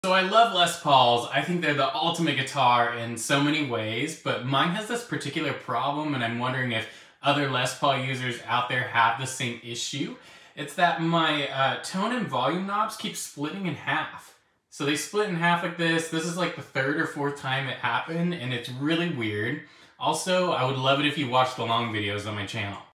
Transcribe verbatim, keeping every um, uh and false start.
So I love Les Pauls. I think they're the ultimate guitar in so many ways, but mine has this particular problem, and I'm wondering if other Les Paul users out there have the same issue. It's that my uh, tone and volume knobs keep splitting in half. So they split in half like this. This is like the third or fourth time it happened, and it's really weird. Also, I would love it if you watched the long videos on my channel.